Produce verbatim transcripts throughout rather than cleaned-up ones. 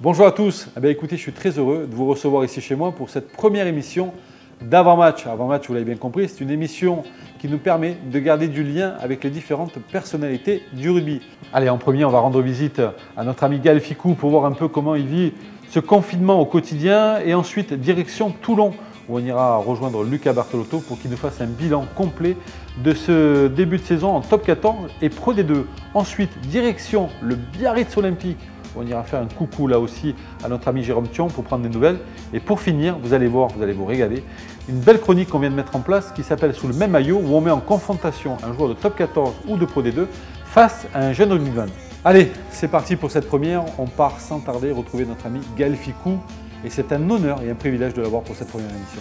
Bonjour à tous, eh bien, écoutez, je suis très heureux de vous recevoir ici chez moi pour cette première émission d'avant-match. Avant-match, vous l'avez bien compris, c'est une émission qui nous permet de garder du lien avec les différentes personnalités du rugby. Allez, en premier, on va rendre visite à notre ami Gaël Fickou pour voir un peu comment il vit ce confinement au quotidien et ensuite direction Toulon où on ira rejoindre Lucas Bartolotto pour qu'il nous fasse un bilan complet de ce début de saison en top quatorze et Pro D deux. Ensuite, direction le Biarritz Olympique. On ira faire un coucou là aussi à notre ami Jérôme Thion pour prendre des nouvelles. Et pour finir, vous allez voir, vous allez vous régaler, une belle chronique qu'on vient de mettre en place qui s'appelle Sous le même maillot où on met en confrontation un joueur de top quatorze ou de Pro D deux face à un jeune rugbyman. Allez, c'est parti pour cette première. On part sans tarder retrouver notre ami Gaël Fickou. Et c'est un honneur et un privilège de l'avoir pour cette première émission.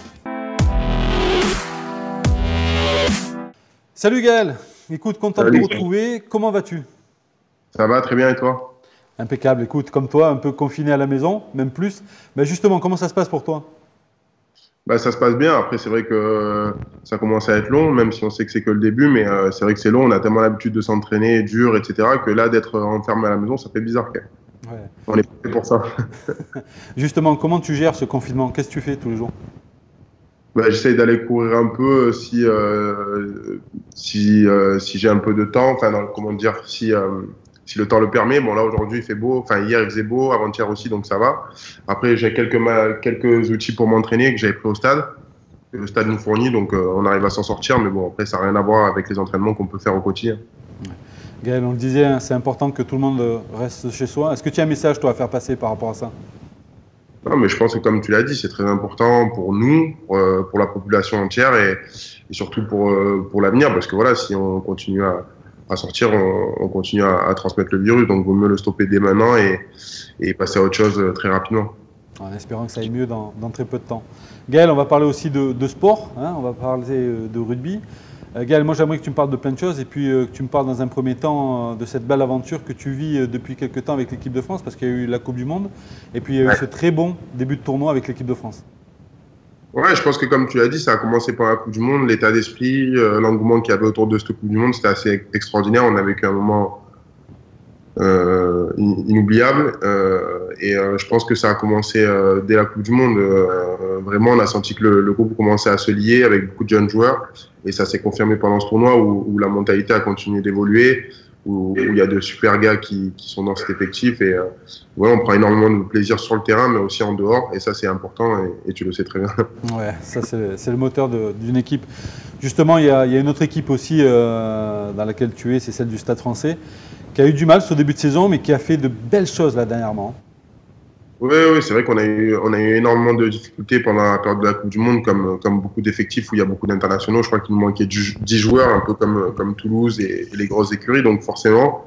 Salut Gaël, écoute, content de te retrouver. Comment vas-tu? Ça va très bien et toi? Impeccable, écoute, comme toi, un peu confiné à la maison, même plus. Mais justement, comment ça se passe pour toi? Bah, ça se passe bien. Après, c'est vrai que ça commence à être long, même si on sait que c'est que le début. Mais euh, c'est vrai que c'est long. On a tellement l'habitude de s'entraîner dur, et cetera, que là, d'être enfermé à la maison, ça fait bizarre quand même. Ouais. On est prêt pour ça. Justement, comment tu gères ce confinement? Qu'est-ce que tu fais tous les jours? Bah, j'essaye d'aller courir un peu si, euh, si, euh, si j'ai un peu de temps. Enfin, non, comment dire, si, euh, si le temps le permet. Bon, là, aujourd'hui, il fait beau. Enfin, hier, il faisait beau. Avant-hier aussi, donc ça va. Après, j'ai quelques, quelques outils pour m'entraîner que j'avais pris au stade. Le stade nous fournit, donc euh, on arrive à s'en sortir. Mais bon, après, ça n'a rien à voir avec les entraînements qu'on peut faire au quotidien. Ouais. Gaël, on le disait, hein, c'est important que tout le monde reste chez soi. Est-ce que tu as un message, toi, à faire passer par rapport à ça? Non, mais je pense que, comme tu l'as dit, c'est très important pour nous, pour, euh, pour la population entière et, et surtout pour, euh, pour l'avenir. Parce que voilà, si on continue à, à sortir, on, on continue à, à transmettre le virus. Donc, il vaut mieux le stopper dès maintenant et, et passer à autre chose très rapidement. En espérant que ça aille mieux dans, dans très peu de temps. Gaël, on va parler aussi de, de sport, hein, on va parler de rugby. Euh, Gaël, moi j'aimerais que tu me parles de plein de choses et puis euh, que tu me parles dans un premier temps euh, de cette belle aventure que tu vis euh, depuis quelques temps avec l'équipe de France parce qu'il y a eu la Coupe du Monde et puis il y a ouais. eu ce très bon début de tournoi avec l'équipe de France. Ouais, je pense que comme tu l'as dit, ça a commencé par la Coupe du Monde, l'état d'esprit, euh, l'engouement qu'il y avait autour de cette Coupe du Monde, c'était assez extraordinaire. On a vécu un moment euh, inoubliable euh, et euh, je pense que ça a commencé euh, dès la Coupe du Monde. Euh, vraiment, on a senti que le, le groupe commençait à se lier avec beaucoup de jeunes joueurs et ça s'est confirmé pendant ce tournoi où, où la mentalité a continué d'évoluer, où, où il y a de super gars qui, qui sont dans cet effectif et euh, ouais, on prend énormément de plaisir sur le terrain mais aussi en dehors et ça c'est important et, et tu le sais très bien. Ouais, ça c'est le moteur d'une équipe. Justement, il y, a, il y a une autre équipe aussi euh, dans laquelle tu es, c'est celle du Stade Français, qui a eu du mal sur le début de saison mais qui a fait de belles choses là dernièrement. Oui, oui, c'est vrai qu'on a eu, on a eu énormément de difficultés pendant la période de la Coupe du Monde, comme, comme beaucoup d'effectifs où il y a beaucoup d'internationaux. Je crois qu'il nous manquait dix joueurs, un peu comme, comme Toulouse et, et les grosses écuries. Donc forcément,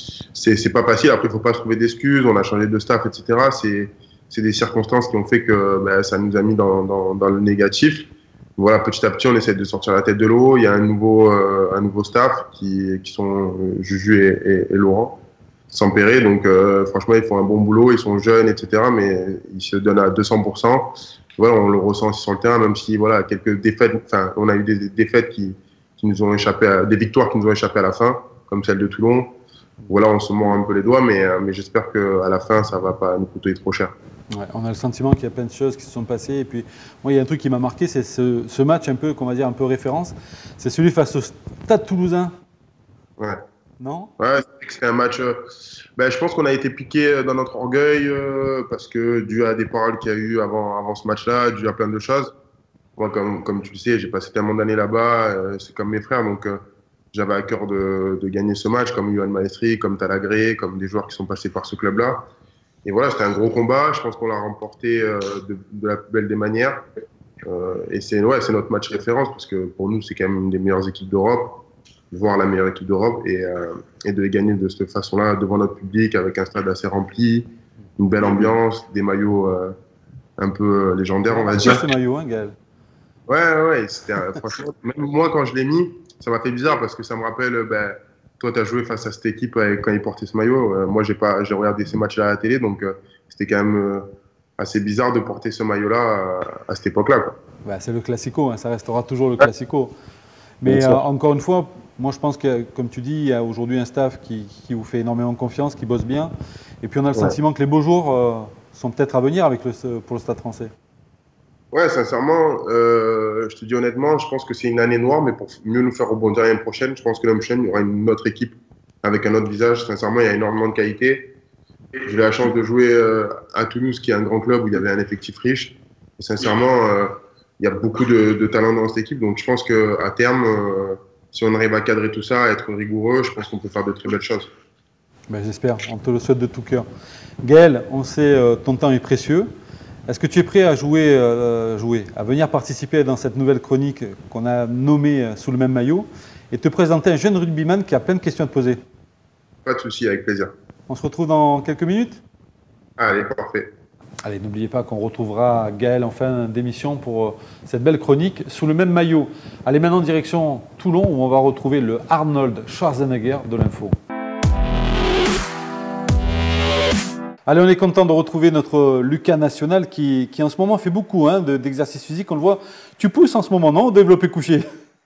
c'est pas facile. Après, il ne faut pas se trouver d'excuses. On a changé de staff, et cetera. C'est des circonstances qui ont fait que ben, ça nous a mis dans, dans, dans le négatif. Voilà, petit à petit, on essaie de sortir la tête de l'eau. Il y a un nouveau, euh, un nouveau staff qui, qui sont Juju et, et, et Laurent. S'empérer, donc euh, franchement ils font un bon boulot, ils sont jeunes, et cetera. Mais ils se donnent à deux cents pour cent. Voilà, on le ressent aussi sur le terrain, même si voilà quelques défaites, enfin on a eu des, des défaites qui, qui nous ont échappé, à, des victoires qui nous ont échappé à la fin, comme celle de Toulon. Voilà, on se mord un peu les doigts, mais, mais j'espère que à la fin ça va pas nous coûter trop cher. Ouais, on a le sentiment qu'il y a plein de choses qui se sont passées et puis moi il y a un truc qui m'a marqué, c'est ce, ce match un peu, qu'on va dire un peu référence, c'est celui face au Stade Toulousain. Ouais. Non? Ouais, c'était un match. Euh, ben, je pense qu'on a été piqué dans notre orgueil euh, parce que dû à des paroles qu'il y a eu avant, avant ce match-là, dû à plein de choses. Moi, comme, comme tu le sais, j'ai passé tellement d'années là-bas, euh, c'est comme mes frères, donc euh, j'avais à cœur de, de gagner ce match, comme Yohan Maestri, comme Talagré, comme des joueurs qui sont passés par ce club-là. Et voilà, c'était un gros combat. Je pense qu'on l'a remporté euh, de, de la plus belle des manières. Euh, et c'est ouais, c'est notre match référence parce que pour nous, c'est quand même une des meilleures équipes d'Europe. Voir la meilleure équipe d'Europe et, euh, et de les gagner de cette façon-là devant notre public avec un stade assez rempli, une belle ambiance, des maillots euh, un peu légendaires, on va dire. C'est ce maillot, hein, Gaël? Ouais, ouais, c'était euh, franchement, même moi quand je l'ai mis, ça m'a fait bizarre parce que ça me rappelle, ben, toi tu as joué face à cette équipe avec, quand ils portaient ce maillot. Euh, moi j'ai pas, j'ai regardé ces matchs-là à la télé, donc euh, c'était quand même euh, assez bizarre de porter ce maillot-là à, à cette époque-là. Bah, c'est le classico, hein, ça restera toujours le classico. Mais euh, encore une fois, moi je pense que, comme tu dis, il y a aujourd'hui un staff qui, qui vous fait énormément confiance, qui bosse bien. Et puis on a le ouais. sentiment que les beaux jours, euh, sont peut-être à venir avec le, pour le Stade français. Ouais, sincèrement, euh, je te dis honnêtement, je pense que c'est une année noire, mais pour mieux nous faire rebondir l'année prochaine, je pense que l'année prochaine, il y aura une autre équipe avec un autre visage. Sincèrement, il y a énormément de qualité. J'ai eu la chance de jouer euh, à Toulouse, qui est un grand club où il y avait un effectif riche. Et sincèrement, euh, il y a beaucoup de, de talent dans cette équipe. Donc, je pense qu'à terme, euh, si on arrive à cadrer tout ça, à être rigoureux, je pense qu'on peut faire de très belles choses. Ben, j'espère, on te le souhaite de tout cœur. Gaël, on sait euh, ton temps est précieux. Est-ce que tu es prêt à jouer, euh, jouer, à venir participer dans cette nouvelle chronique qu'on a nommée Sous le même maillot et te présenter un jeune rugbyman qui a plein de questions à te poser? Pas de souci, avec plaisir. On se retrouve dans quelques minutes? Allez, parfait. Allez, n'oubliez pas qu'on retrouvera Gaël en fin d'émission pour cette belle chronique Sous le même maillot. Allez, maintenant direction Toulon où on va retrouver le Arnold Schwarzenegger de l'info. Allez, on est content de retrouver notre Lucas National qui, qui en ce moment fait beaucoup hein, d'exercices physiques. On le voit. Tu pousses en ce moment, non, au développé couché?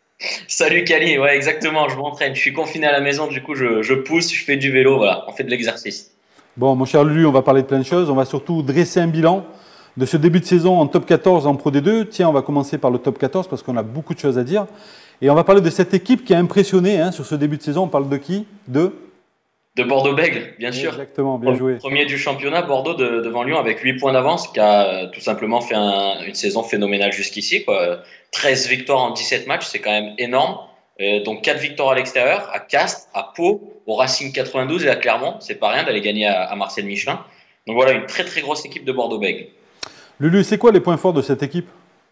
Salut Kali, ouais exactement, je m'entraîne. Je suis confiné à la maison, du coup je, je pousse, je fais du vélo, voilà, on fait de l'exercice. Bon, mon cher Lulu, on va parler de plein de choses. On va surtout dresser un bilan de ce début de saison en top quatorze en Pro D deux. Tiens, on va commencer par le top quatorze parce qu'on a beaucoup de choses à dire. Et on va parler de cette équipe qui a impressionné hein, sur ce début de saison. On parle de qui? De De Bordeaux-Bègles, bien sûr. Exactement, bien joué. Premier du championnat, Bordeaux de, devant Lyon avec huit points d'avance, qui a euh, tout simplement fait un, une saison phénoménale jusqu'ici. treize victoires en dix-sept matchs, c'est quand même énorme. Euh, donc quatre victoires à l'extérieur, à Castres, à Pau, au Racing quatre-vingt-douze et à Clermont. C'est pas rien d'aller gagner à, à Marcel Michelin. Donc voilà, une très très grosse équipe de Bordeaux-Bègles. Lulu, c'est quoi les points forts de cette équipe?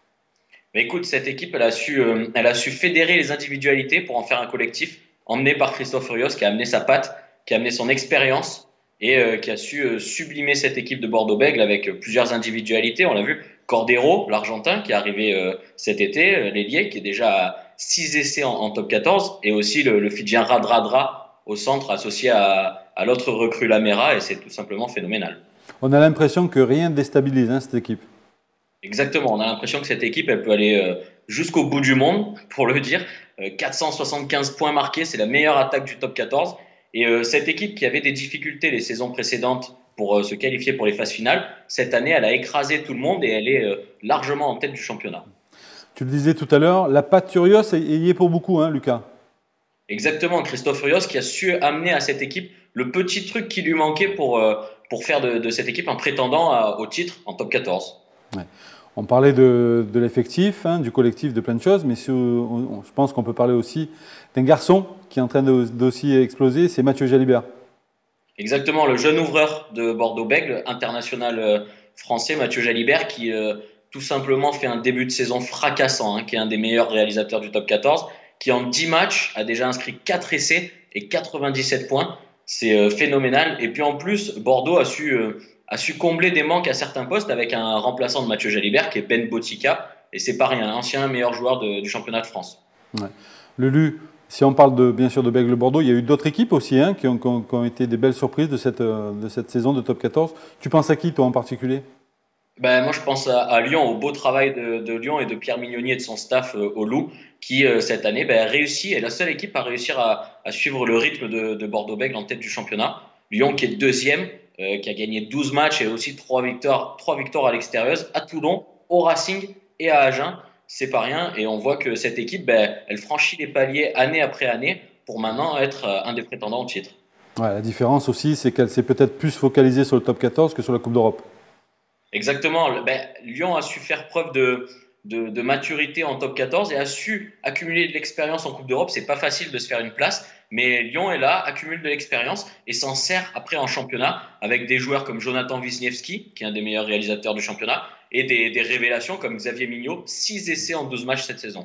Mais écoute, cette équipe, elle a, su, euh, elle a su fédérer les individualités pour en faire un collectif, emmené par Christophe Furios, qui a amené sa patte, qui a amené son expérience et euh, qui a su euh, sublimer cette équipe de Bordeaux-Bègles avec euh, plusieurs individualités. On l'a vu, Cordero, l'Argentin, qui est arrivé euh, cet été, euh, l'ailier, qui est déjà à six essais en, en top quatorze, et aussi le, le Fidjien Radradra au centre associé à, à l'autre recrue Lamera, et c'est tout simplement phénoménal. On a l'impression que rien ne déstabilise hein, cette équipe. Exactement, on a l'impression que cette équipe, elle peut aller euh, jusqu'au bout du monde, pour le dire. Euh, quatre cent soixante-quinze points marqués, c'est la meilleure attaque du top quatorze. Et euh, cette équipe qui avait des difficultés les saisons précédentes pour euh, se qualifier pour les phases finales, cette année, elle a écrasé tout le monde et elle est euh, largement en tête du championnat. Tu le disais tout à l'heure, la patte Furios y est pour beaucoup, hein, Lucas. Exactement, Christophe Furios qui a su amener à cette équipe le petit truc qui lui manquait pour, euh, pour faire de, de cette équipe un prétendant à, au titre en top quatorze. Ouais. On parlait de, de l'effectif, hein, du collectif, de plein de choses, mais sur, on, je pense qu'on peut parler aussi d'un garçon qui est en train d'aussi exploser, c'est Mathieu Jalibert. Exactement, le jeune ouvreur de Bordeaux-Bègles, international euh, français, Mathieu Jalibert, qui euh, tout simplement fait un début de saison fracassant, hein, qui est un des meilleurs réalisateurs du top quatorze, qui en dix matchs a déjà inscrit quatre essais et quatre-vingt-dix-sept points. C'est euh, phénoménal. Et puis en plus, Bordeaux a su, euh, a su combler des manques à certains postes avec un remplaçant de Mathieu Jalibert qui est Ben Botica. Et c'est pas rien, ancien meilleur joueur de, du championnat de France. Ouais. Lulu, si on parle de, bien sûr de Bègles-Bordeaux, il y a eu d'autres équipes aussi hein, qui, ont, qui, ont, qui ont été des belles surprises de cette, de cette saison de top quatorze. Tu penses à qui, toi, en particulier? Ben, moi, je pense à, à Lyon, au beau travail de, de Lyon et de Pierre Mignoni et de son staff euh, au Loup, qui, euh, cette année, ben, réussit, est la seule équipe à réussir à, à suivre le rythme de, de Bordeaux-Bègles en tête du championnat. Lyon, qui est deuxième, euh, qui a gagné douze matchs et aussi trois victoires, trois victoires à l'extérieur, à Toulon, au Racing et à Agen. C'est pas rien. Et on voit que cette équipe, ben, elle franchit les paliers année après année pour maintenant être euh, un des prétendants au titre. Ouais, la différence aussi, c'est qu'elle s'est peut-être plus focalisée sur le top quatorze que sur la Coupe d'Europe. Exactement. Ben, Lyon a su faire preuve de, de, de maturité en top quatorze et a su accumuler de l'expérience en Coupe d'Europe. C'est pas facile de se faire une place, mais Lyon est là, accumule de l'expérience et s'en sert après en championnat avec des joueurs comme Jonathan Wisniewski, qui est un des meilleurs réalisateurs du championnat, et des, des révélations comme Xavier Mignot, six essais en douze matchs cette saison.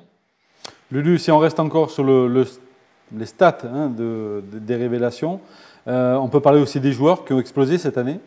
Lulu, si on reste encore sur le, le, les stats hein, de, de, des révélations, euh, on peut parler aussi des joueurs qui ont explosé cette année.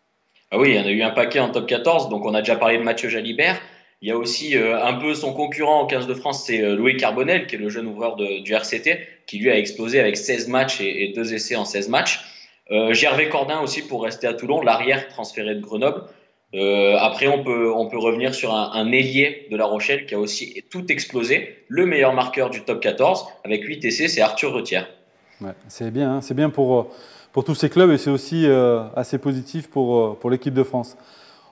Ah oui, il y en a eu un paquet en top quatorze, donc on a déjà parlé de Mathieu Jalibert. Il y a aussi euh, un peu son concurrent en quinze de France, c'est euh, Louis Carbonel, qui est le jeune ouvreur de, du R C T, qui lui a explosé avec seize matchs et, et deux essais en seize matchs. Euh, Gervais Cordin aussi pour rester à Toulon, l'arrière transféré de Grenoble. Euh, après, on peut, on peut revenir sur un, un ailier de La Rochelle qui a aussi tout explosé. Le meilleur marqueur du top quatorze avec huit essais, c'est Arthur Retière. Ouais, c'est bien, hein, c'est bien pour, pour tous ces clubs et c'est aussi euh, assez positif pour, pour l'équipe de France.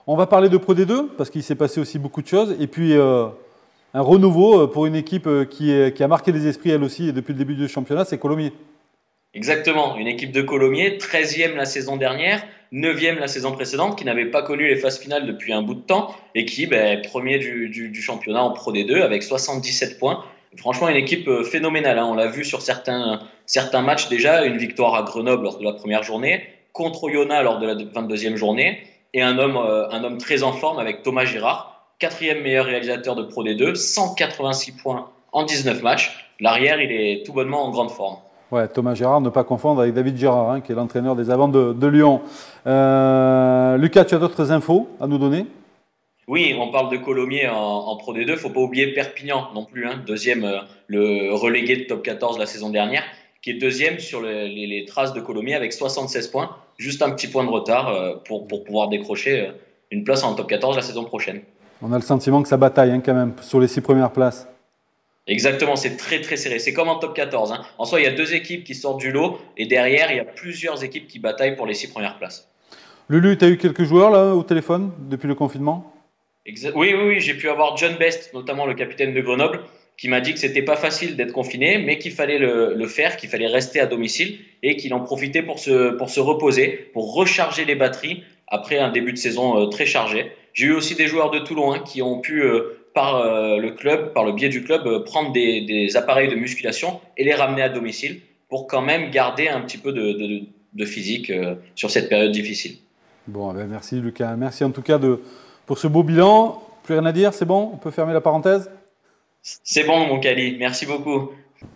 On va parler de Pro D deux parce qu'il s'est passé aussi beaucoup de choses. Et puis, euh, un renouveau pour une équipe qui, est, qui a marqué les esprits elle aussi depuis le début du championnat, c'est Colomiers. Exactement, une équipe de Colomiers, treizième la saison dernière, neuvième la saison précédente, qui n'avait pas connu les phases finales depuis un bout de temps et qui ben, premier du, du, du championnat en Pro D deux avec soixante-dix-sept points. Franchement, une équipe phénoménale, hein. On l'a vu sur certains, certains matchs déjà, une victoire à Grenoble lors de la première journée, contre Oyonnax lors de la vingt-deuxième journée, et un homme, euh, un homme très en forme avec Thomas Girard, quatrième meilleur réalisateur de Pro D deux, cent quatre-vingt-six points en dix-neuf matchs. L'arrière, il est tout bonnement en grande forme. Ouais, Thomas Girard, ne pas confondre avec David Girard, hein, qui est l'entraîneur des Avants de, de Lyon. Euh, Lucas, tu as d'autres infos à nous donner? Oui, on parle de Colomiers en, en Pro D deux. Il ne faut pas oublier Perpignan non plus, hein, deuxième, euh, le relégué de top quatorze la saison dernière, qui est deuxième sur le, les, les traces de Colomiers avec soixante-seize points, juste un petit point de retard euh, pour, pour pouvoir décrocher euh, une place en top quatorze la saison prochaine. On a le sentiment que ça bataille hein, quand même sur les six premières places. Exactement, c'est très très serré. C'est comme en top quatorze. Hein. En soi, il y a deux équipes qui sortent du lot et derrière, il y a plusieurs équipes qui bataillent pour les six premières places. Lulu, tu as eu quelques joueurs là au téléphone depuis le confinement? Exa oui, oui, oui, j'ai pu avoir John Best, notamment le capitaine de Grenoble, qui m'a dit que c'était pas facile d'être confiné, mais qu'il fallait le, le faire, qu'il fallait rester à domicile et qu'il en profitait pour se, pour se reposer, pour recharger les batteries après un début de saison euh, très chargé. J'ai eu aussi des joueurs de Toulon hein, qui ont pu, euh, par euh, le club, par le biais du club, euh, prendre des, des appareils de musculation et les ramener à domicile pour quand même garder un petit peu de, de, de physique euh, sur cette période difficile. Bon, ben merci Lucas. Merci en tout cas de, pour ce beau bilan. Plus rien à dire, c'est bon? On peut fermer la parenthèse? C'est bon, mon Cali. Merci beaucoup.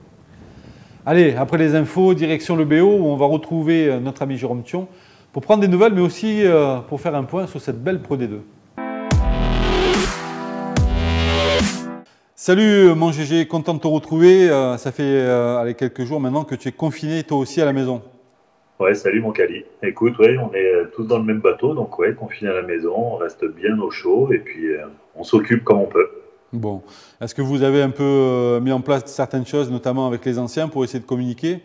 Allez, après les infos, direction le B O où on va retrouver notre ami Jérôme Thion pour prendre des nouvelles, mais aussi euh, pour faire un point sur cette belle Pro D deux. Salut mon G G, content de te retrouver. Euh, ça fait euh, allez, quelques jours maintenant que tu es confiné toi aussi à la maison. Ouais, salut mon Cali. Écoute, ouais, on est tous dans le même bateau, donc ouais, confiné à la maison, on reste bien au chaud et puis euh, on s'occupe comme on peut. Bon, est-ce que vous avez un peu euh, mis en place certaines choses, notamment avec les anciens, pour essayer de communiquer?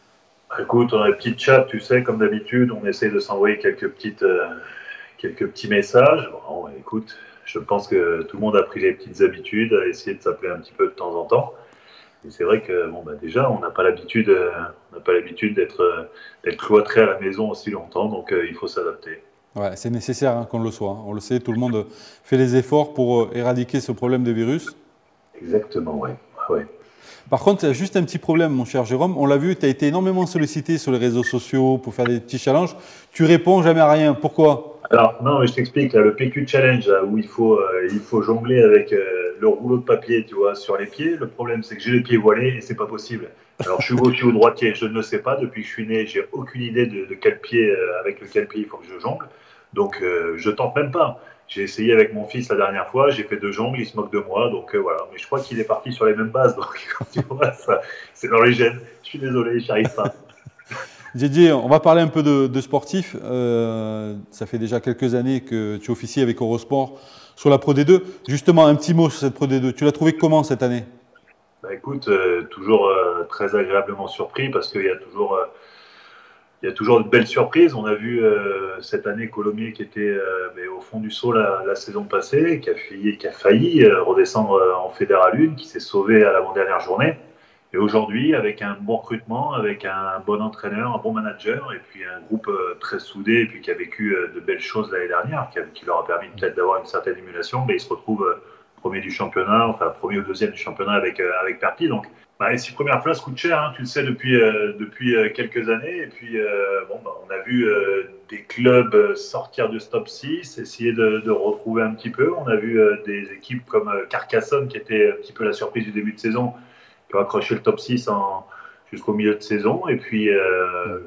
Écoute, on a des petites chats, tu sais, comme d'habitude, on essaie de s'envoyer quelques petites, euh, quelques petits messages. Bon, écoute, je pense que tout le monde a pris les petites habitudes à essayer de s'appeler un petit peu de temps en temps. Et c'est vrai que bon, bah, déjà, on n'a pas l'habitude, euh, on n'a pas l'habitude d'être euh, d'être cloîtré à la maison aussi longtemps, donc euh, il faut s'adapter. Ouais, c'est nécessaire hein, qu'on le soit. Hein. On le sait, tout le monde fait les efforts pour euh, éradiquer ce problème de virus. Exactement, ouais. ouais. Par contre, il y a juste un petit problème, mon cher Jérôme. On l'a vu, tu as été énormément sollicité sur les réseaux sociaux pour faire des petits challenges. Tu réponds jamais à rien. Pourquoi? Alors, non, mais je t'explique. Là, le P Q Challenge, là, où il faut, euh, il faut jongler avec euh, le rouleau de papier, tu vois, sur les pieds. Le problème, c'est que j'ai les pieds voilés et c'est pas possible. Alors, je suis gaucher ou droitier, je ne le sais pas. Depuis que je suis né, j'ai aucune idée de, de quel pied, euh, avec lequel pied il faut que je jongle. Donc, euh, je tente même pas. J'ai essayé avec mon fils la dernière fois, j'ai fait deux jongles, il se moque de moi, donc euh, voilà. Mais je crois qu'il est parti sur les mêmes bases, donc tu vois, ça, c'est dans les gènes. Je suis désolé, j'y arrive pas. Didier, on va parler un peu de, de sportif. Euh, ça fait déjà quelques années que tu officies avec Eurosport sur la Pro D deux. Justement, un petit mot sur cette Pro D deux. Tu l'as trouvé comment cette année? Bah, écoute, euh, toujours euh, très agréablement surpris parce qu'il y a toujours... Euh, Il y a toujours de belles surprises. On a vu euh, cette année Colomiers qui était euh, mais au fond du saut la, la saison passée, qui a failli, qui a failli euh, redescendre euh, en Fédéral un, qui s'est sauvé à l'avant-dernière journée. Et aujourd'hui, avec un bon recrutement, avec un bon entraîneur, un bon manager, et puis un groupe euh, très soudé, et puis qui a vécu euh, de belles choses l'année dernière, qui, a, qui leur a permis peut-être d'avoir une certaine émulation, mais ils se retrouvent euh, premier du championnat, enfin premier ou deuxième du championnat avec, euh, avec Perpignan. Donc, bah, les six premières places coûtent cher, hein, tu le sais depuis, euh, depuis euh, quelques années. Et puis, euh, bon, bah, on a vu euh, des clubs sortir du top six, essayer de, de retrouver un petit peu. On a vu euh, des équipes comme euh, Carcassonne, qui était un petit peu la surprise du début de saison, qui ont accroché le top six en, jusqu'au milieu de saison. Et puis, euh,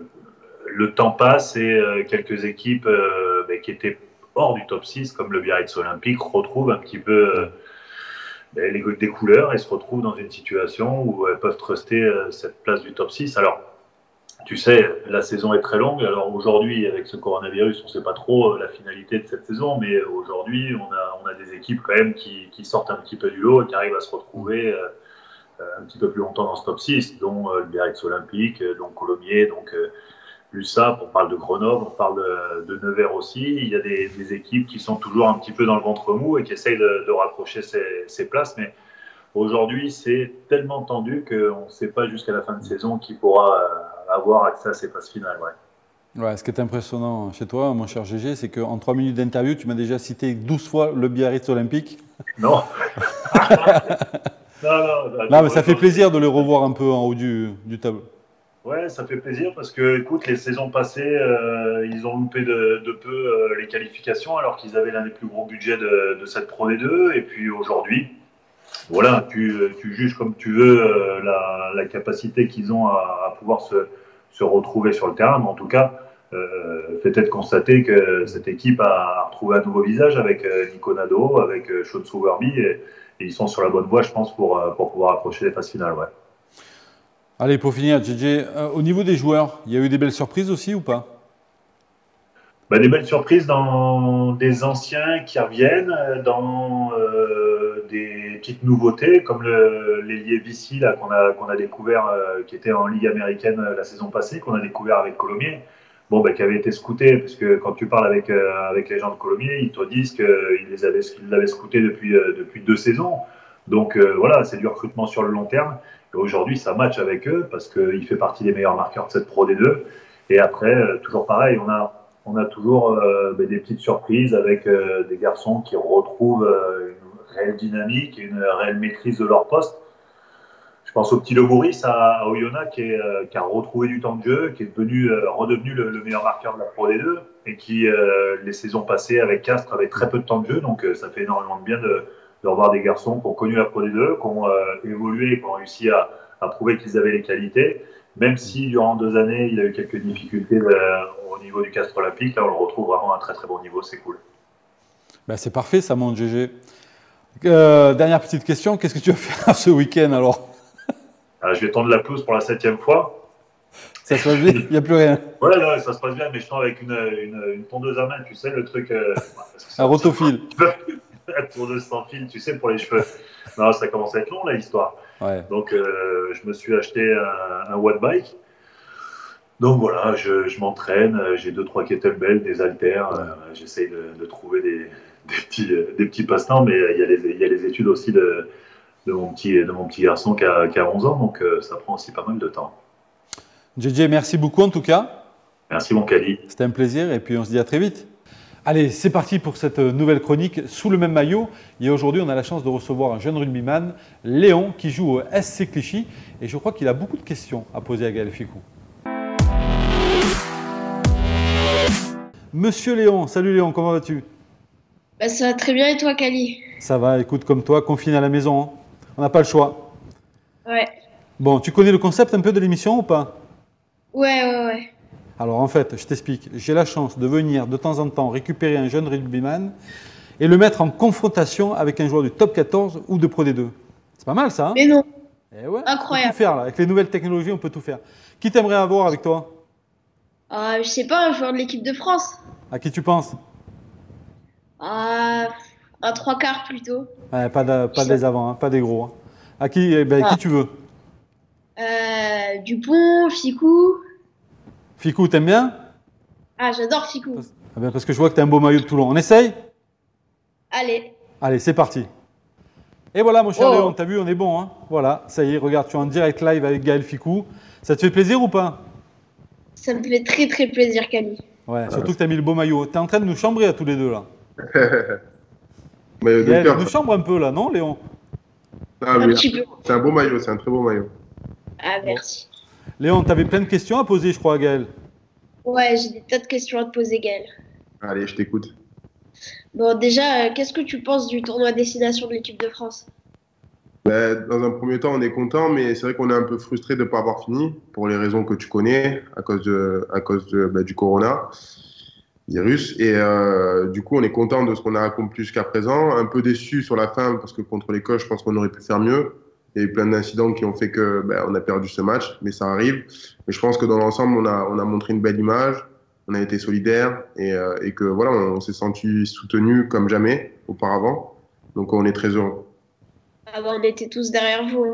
le temps passe et euh, quelques équipes euh, bah, qui étaient hors du top six, comme le Biarritz Olympique, retrouvent un petit peu... Euh, Les, des couleurs et se retrouvent dans une situation où elles peuvent truster euh, cette place du top six. Alors, tu sais, la saison est très longue. Alors aujourd'hui, avec ce coronavirus, on ne sait pas trop euh, la finalité de cette saison, mais aujourd'hui, on a, on a des équipes quand même qui, qui sortent un petit peu du lot et qui arrivent à se retrouver euh, un petit peu plus longtemps dans ce top six, dont euh, le Biarritz Olympique, dont Colomiers, donc... Euh, plus ça, on parle de Grenoble, on parle de, de Nevers aussi. Il y a des, des équipes qui sont toujours un petit peu dans le ventre mou et qui essayent de, de rapprocher ces, ces places. Mais aujourd'hui, c'est tellement tendu qu'on ne sait pas jusqu'à la fin de saison qui pourra avoir accès à ces phases finales. Ouais. Ouais, ce qui est impressionnant chez toi, mon cher G G, c'est qu'en trois minutes d'interview, tu m'as déjà cité douze fois le Biarritz Olympique. Non. non, non, non, mais ça fait plaisir de les revoir un peu en haut du, du tableau. Ouais, ça fait plaisir parce que, écoute, les saisons passées, euh, ils ont loupé de, de peu euh, les qualifications alors qu'ils avaient l'un des plus gros budgets de, de cette Pro D deux. Et puis aujourd'hui, voilà, tu, tu juges comme tu veux euh, la, la capacité qu'ils ont à, à pouvoir se, se retrouver sur le terrain. Mais en tout cas, euh, fait-être constater que cette équipe a retrouvé un nouveau visage avec euh, Nico Nadeau, avec euh, Sean Souwerby et, et ils sont sur la bonne voie, je pense, pour, pour pouvoir approcher les phases finales. Ouais. Allez, pour finir, J J, euh, au niveau des joueurs, il y a eu des belles surprises aussi ou pas? Bah, des belles surprises dans des anciens qui reviennent, dans euh, des petites nouveautés, comme l'ailier Vici qu'on a, qu'on a découvert, euh, qui était en Ligue américaine euh, la saison passée, qu'on a découvert avec Colomiers, bon, bah, qui avait été scouté, parce que quand tu parles avec, euh, avec les gens de Colomiers, ils te disent qu'ils les avaient, qu'ils l'avaient scouté depuis, euh, depuis deux saisons. Donc euh, voilà, c'est du recrutement sur le long terme. Et aujourd'hui, ça match avec eux parce qu'il fait partie des meilleurs marqueurs de cette Pro D deux. Et après, euh, toujours pareil, on a, on a toujours euh, des petites surprises avec euh, des garçons qui retrouvent euh, une réelle dynamique et une réelle maîtrise de leur poste. Je pense au petit Le Bourris à, à Oyonnax qui, euh, qui a retrouvé du temps de jeu, qui est devenu, euh, redevenu le, le meilleur marqueur de la Pro D deux et qui, euh, les saisons passées avec Castres, avait très peu de temps de jeu. Donc, euh, ça fait énormément de bien de de revoir des garçons qui ont connu la Pro D deux, qui ont euh, évolué, qui ont réussi à, à prouver qu'ils avaient les qualités. Même si durant deux années, il a eu quelques difficultés euh, au niveau du Castres Olympique, là on le retrouve vraiment à un très très bon niveau, c'est cool. Ben, c'est parfait ça, mon G G. Euh, dernière petite question, qu'est-ce que tu vas faire ce week-end alors? Alors, je vais tondre la pelouse pour la septième fois. Ça se passe bien, il n'y a plus rien. Ouais, non, ça se passe bien, mais je tends avec une, une, une tondeuse à main, tu sais, le truc. Euh, un rotophile. La tondeuse sans fil, tu sais, pour les cheveux. Non, ça commence à être long, là, l'histoire. Ouais. Donc, euh, je me suis acheté un, un watt bike. Donc, voilà, je, je m'entraîne. J'ai deux, trois kettlebells, des haltères. Ouais. Euh, J'essaye de, de trouver des, des petits, des petits passe-temps, mais il y, a les, il y a les études aussi de, de, mon, petit, de mon petit garçon qui a, qui a onze ans. Donc, euh, ça prend aussi pas mal de temps. J J, merci beaucoup en tout cas. Merci, mon Cali. C'était un plaisir et puis on se dit à très vite. Allez, c'est parti pour cette nouvelle chronique sous le même maillot. Et aujourd'hui, on a la chance de recevoir un jeune rugbyman, Léon, qui joue au S C Clichy. Et je crois qu'il a beaucoup de questions à poser à Gaël Fickou. Monsieur Léon, salut Léon, comment vas-tu? Bah, ça va très bien et toi, Cali? Ça va, écoute, comme toi, confiné à la maison. Hein. On n'a pas le choix. Ouais. Bon, tu connais le concept un peu de l'émission ou pas? Ouais, ouais, ouais. Alors en fait, je t'explique, j'ai la chance de venir de temps en temps récupérer un jeune rugbyman et le mettre en confrontation avec un joueur du top quatorze ou de Pro D deux. C'est pas mal ça, hein? Mais non. Eh ouais, incroyable. On peut tout faire là. Avec les nouvelles technologies, on peut tout faire. Qui t'aimerais avoir avec toi? euh, Je sais pas, un joueur de l'équipe de France. À qui tu penses? euh, Un trois quarts plutôt. Ouais, pas de, pas des avant, hein, pas des gros. Hein. À qui, eh ben, ah. qui tu veux? euh, Dupont, Fickou. Fickou, t'aimes bien? Ah, j'adore Fickou. Ah ben parce que je vois que tu as un beau maillot de Toulon. On essaye? Allez. Allez, c'est parti. Et voilà, mon cher oh. Léon, t'as vu, on est bon. Hein, voilà, ça y est, regarde, tu es en direct live avec Gaël Fickou. Ça te fait plaisir ou pas? Ça me fait très très plaisir, Camille. Ouais, surtout que tu as mis le beau maillot. Tu es en train de nous chambrer à tous les deux là. Maillot de Gaël, cœur. nous chambre un peu là, non, Léon? Ah, un oui, petit peu. C'est un beau maillot, c'est un très beau maillot. Ah, merci. Léon, tu avais plein de questions à poser, je crois, à Gaël. Ouais, j'ai des tas de questions à te poser, Gaël. Allez, je t'écoute. Bon, déjà, euh, qu'est-ce que tu penses du tournoi destination de l'équipe de France? Ben, dans un premier temps, on est content, mais c'est vrai qu'on est un peu frustré de ne pas avoir fini, pour les raisons que tu connais, à cause, de, à cause de, ben, du corona, virus. Et euh, du coup, on est content de ce qu'on a accompli jusqu'à présent. Un peu déçu sur la fin, parce que contre l'Écosse, je pense qu'on aurait pu faire mieux. Il y a eu plein d'incidents qui ont fait que ben, on a perdu ce match, mais ça arrive. Mais je pense que dans l'ensemble, on a, on a montré une belle image, on a été solidaires et, euh, et que voilà, on, on s'est senti soutenu comme jamais auparavant. Donc on est très heureux. Ah bah, on était tous derrière vous. Hein.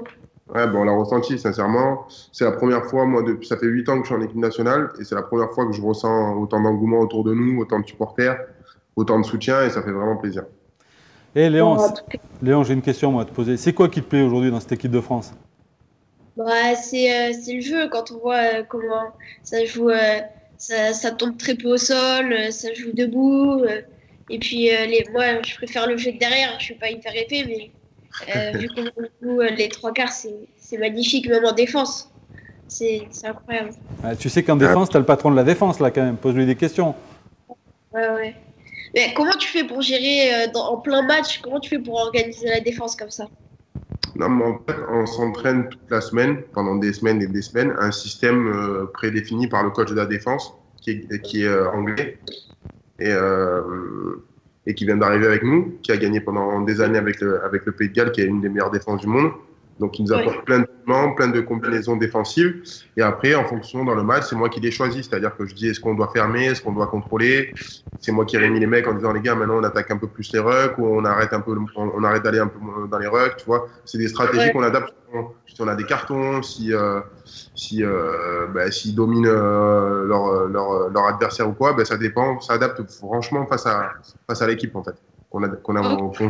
Ouais, bon, on l'a ressenti, sincèrement. C'est la première fois, moi, depuis, ça fait huit ans que je suis en équipe nationale et c'est la première fois que je ressens autant d'engouement autour de nous, autant de supporters, autant de soutien et ça fait vraiment plaisir. Et Léon, Bon, en tout cas, Léon, j'ai une question moi, à te poser. C'est quoi qui te plaît aujourd'hui dans cette équipe de France? bah, c'est euh, c'est le jeu quand on voit euh, comment ça joue, euh, ça, ça tombe très peu au sol, euh, ça joue debout. euh, et puis euh, les, moi, je préfère le jeu de derrière. Je suis pas hyper épais, mais euh, vu qu'on joue euh, les trois quarts, c'est c'est magnifique, même en défense. C'est c'est incroyable. Ah, tu sais qu'en défense, tu as le patron de la défense là quand même. Pose-lui des questions. Ouais, ouais. Mais comment tu fais pour gérer euh, dans- en plein match? Comment tu fais pour organiser la défense comme ça? Non, mais en fait, on s'entraîne toute la semaine, pendant des semaines et des semaines, un système euh, prédéfini par le coach de la défense, qui est, qui est euh, anglais et, euh, et qui vient d'arriver avec nous, qui a gagné pendant des années avec le, avec le Pays de Galles, qui est une des meilleures défenses du monde. Donc, il nous apporte Ouais. plein de mouvements, plein de combinaisons défensives. Et après, en fonction, dans le match, c'est moi qui les choisis. C'est-à-dire que je dis, est-ce qu'on doit fermer, est-ce qu'on doit contrôler? C'est moi qui ai réuni les mecs en disant, les gars, maintenant, on attaque un peu plus les rucks, ou on arrête un peu, on, on arrête d'aller un peu moins dans les rucks, tu vois. C'est des stratégies Ouais. qu'on adapte si on a des cartons, si, euh, si, euh, bah, s'ils dominent euh, leur, leur, leur adversaire ou quoi, bah, ça dépend, ça adapte franchement face à, face à l'équipe, en fait, qu'on a, qu'on a en Ok, fond.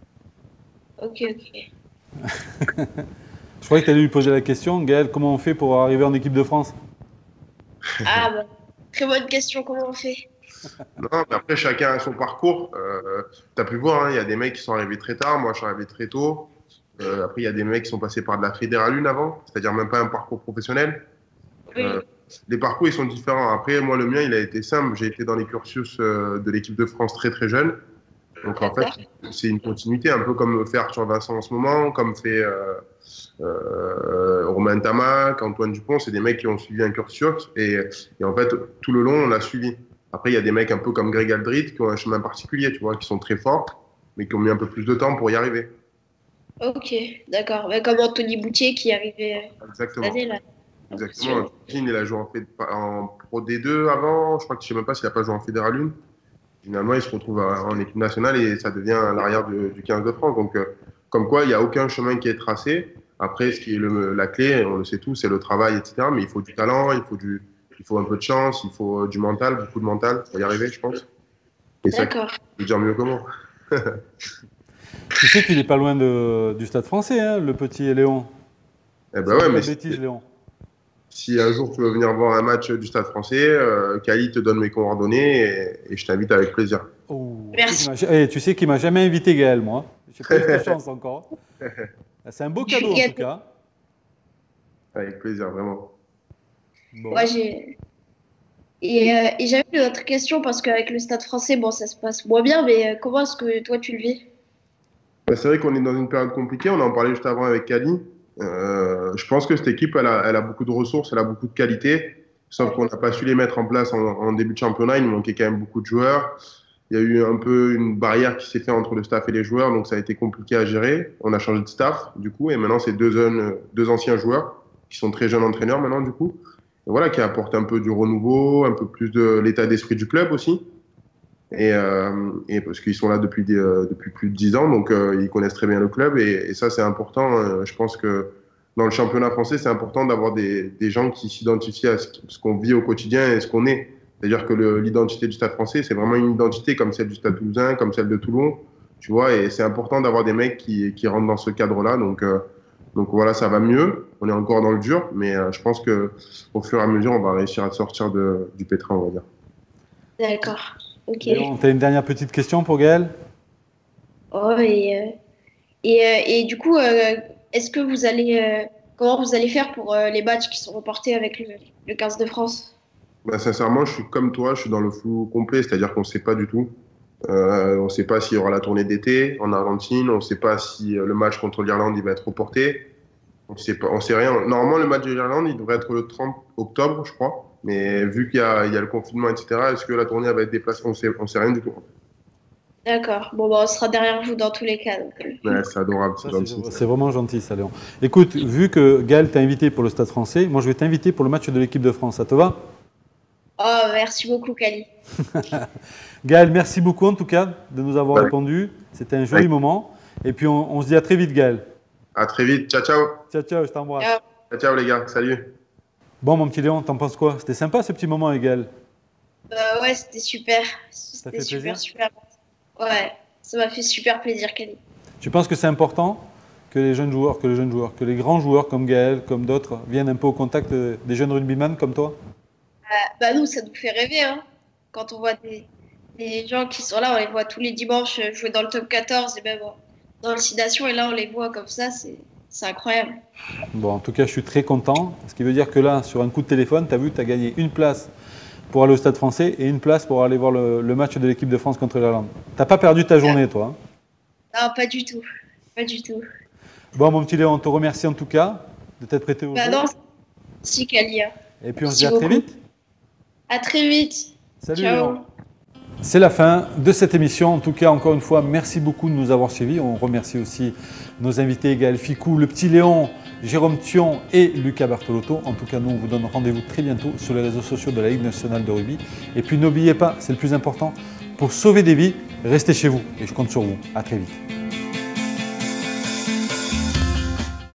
ok. ok. Je croyais que tu allais lui poser la question, Gaël, comment on fait pour arriver en équipe de France? Ah, bah, très bonne question. Comment on fait? Non, mais après, chacun a son parcours. Euh, tu as pu voir, hein, il y a des mecs qui sont arrivés très tard. Moi, je suis arrivé très tôt. Euh, après, il y a des mecs qui sont passés par de la Fédérale un avant, c'est-à-dire même pas un parcours professionnel. Euh, Oui, les parcours, ils sont différents. Après, moi, le mien, il a été simple. J'ai été dans les cursus euh, de l'équipe de France très, très jeune. Donc, en fait, d'accord. c'est une continuité, un peu comme fait Arthur Vincent en ce moment, comme fait euh, euh, Romain Tamac, Antoine Dupont. C'est des mecs qui ont suivi un cursus. Et, et en fait, tout le long, on l'a suivi. Après, il y a des mecs un peu comme Greg Aldrit qui ont un chemin particulier, tu vois, qui sont très forts, mais qui ont mis un peu plus de temps pour y arriver. Ok, d'accord. Bah, comme Anthony Boutier qui est arrivé euh, cette Exactement. année là. Exactement. Impressionnant. Jean, il a joué en, fait, en Pro D deux avant. Je crois que je sais même pas s'il a pas joué en Fédéral un. Finalement, il se retrouve à- en équipe nationale et ça devient l'arrière de- du quinze de France. Donc, euh, comme quoi, il n'y a aucun chemin qui est tracé. Après, ce qui est le- la clé, on le sait tous, c'est le travail, et cetera. Mais il faut du talent, il faut, du, il faut un peu de chance, il faut euh, du mental, beaucoup de mental pour y arriver, je pense. Et ça, D'accord. je peux dire mieux que moi. Tu sais qu'il est pas loin de- du Stade Français, hein, le petit Léon. Eh Si ben je ouais, dis pas mais de si, bêtises, Léon. si un jour tu veux venir voir un match du Stade français, euh, Kali te donne mes coordonnées et, et je t'invite avec plaisir. Oh, Merci. tu sais qu'il m'a- eh, tu sais qu'il m'a jamais invité, Gaël, moi. J'ai pas eu cette chance encore. C'est un beau Je suis cadeau en tout gâtée. cas. Avec plaisir, vraiment. Bon. Moi, j'ai. Et, euh, et j'avais une autre question parce qu'avec le Stade français, bon, ça se passe moins bien, mais euh, comment est-ce que toi tu le vis? Bah, c'est vrai qu'on est dans une période compliquée, on en parlait juste avant avec Kali. Euh, je pense que cette équipe, elle a, elle a beaucoup de ressources, elle a beaucoup de qualités, sauf qu'on n'a pas su les mettre en place en, en début de championnat. Il nous manquait quand même beaucoup de joueurs. Il y a eu un peu une barrière qui s'est faite entre le staff et les joueurs, donc ça a été compliqué à gérer. On a changé de staff, du coup, et maintenant, c'est deux, jeunes, deux anciens joueurs qui sont très jeunes entraîneurs maintenant, du coup. Et voilà, qui apportent un peu du renouveau, un peu plus de l'état d'esprit du club aussi. Et, euh, et parce qu'ils sont là depuis, des, euh, depuis plus de dix ans, donc euh, ils connaissent très bien le club. Et, et ça, c'est important. Euh, je pense que dans le championnat français, c'est important d'avoir des, des gens qui s'identifient à ce, ce qu'on vit au quotidien et ce qu'on est. C'est-à-dire que le- l'identité du Stade français, c'est vraiment une identité comme celle du Stade toulousain, comme celle de Toulon. Tu vois, et c'est important d'avoir des mecs qui, qui rentrent dans ce cadre-là. Donc, euh, donc voilà, ça va mieux. On est encore dans le dur, mais euh, je pense que au fur et à mesure, on va réussir à sortir de, du pétrin, on va dire. D'accord. Ok. Léon, tu as une dernière petite question pour Gaël? Oh, et, euh, et, euh, et du coup, euh, est-ce que vous allez. Euh, comment vous allez faire pour euh, les matchs qui sont reportés avec le, le quinze de France? Bah, sincèrement, je suis comme toi, je suis dans le flou complet, c'est-à-dire qu'on ne sait pas du tout. Euh, on ne sait pas s'il y aura la tournée d'été en Argentine, on ne sait pas si euh, le match contre l'Irlande il va être reporté. On sait pas, on sait rien. Normalement, le match de l'Irlande, il devrait être le trente octobre, je crois. Mais vu qu'il y a, il y a le confinement, et cetera, est-ce que la tournée va être déplacée? On sait, on sait rien du tout. D'accord. Bon, bah, on sera derrière vous dans tous les cas. Donc, euh, Ouais, c'est adorable, c'est Ça, gentil. C'est c'est vraiment gentil, ça, Léon. Écoute, vu que Gaël t'a invité pour le Stade français, moi je vais t'inviter pour le match de l'équipe de France. Ça te va? Oh, merci beaucoup, Kali. Gaël, merci beaucoup en tout cas de nous avoir Ouais. répondu. C'était un joli Ouais. moment. Et puis on, on se dit à très vite, Gaël. À très vite. Ciao, ciao. Ciao, ciao, je t'embrasse. Ciao. Ciao, ciao les gars. Salut. Bon, mon petit Léon, t'en penses quoi? C'était sympa ce petit moment avec Gaël? Euh, ouais, c'était super. Ça C'était fait super, plaisir? super. Ouais, ça m'a fait super plaisir, Kelly. Tu penses que c'est important que les jeunes joueurs, que les jeunes joueurs, que les grands joueurs comme Gaël, comme d'autres, viennent un peu au contact de- des jeunes rugbyman comme toi? Bah, nous, ça nous fait rêver, hein. Quand on voit des, des gens qui sont là, on les voit tous les dimanches euh, jouer dans le top quatorze et même euh, dans le Six Nations, et là, on les voit comme ça, c'est c'est incroyable. Bon, en tout cas, je suis très content. Ce qui veut dire que là, sur un coup de téléphone, tu as vu, tu as gagné une place pour aller au Stade Français et une place pour aller voir le, le match de l'équipe de France contre l'Irlande. Tu n'as pas perdu ta journée, toi, hein? Non, pas du tout. Pas du tout. Bon, mon petit Léon, on te remercie en tout cas de t'être prêté au Bah jeu. non, si, Kelly. hein. Et puis on se Merci dit à très beaucoup. vite. À très vite. Salut Ciao. Léon. C'est la fin de cette émission. En tout cas, encore une fois, merci beaucoup de nous avoir suivis. On remercie aussi nos invités, Gaël Ficou, le petit Léon, Jérôme Thion et Lucas Bartolotto. En tout cas, nous, on vous donne rendez-vous très bientôt sur les réseaux sociaux de la Ligue nationale de rugby. Et puis, n'oubliez pas, c'est le plus important, pour sauver des vies, restez chez vous. Et je compte sur vous. À très vite.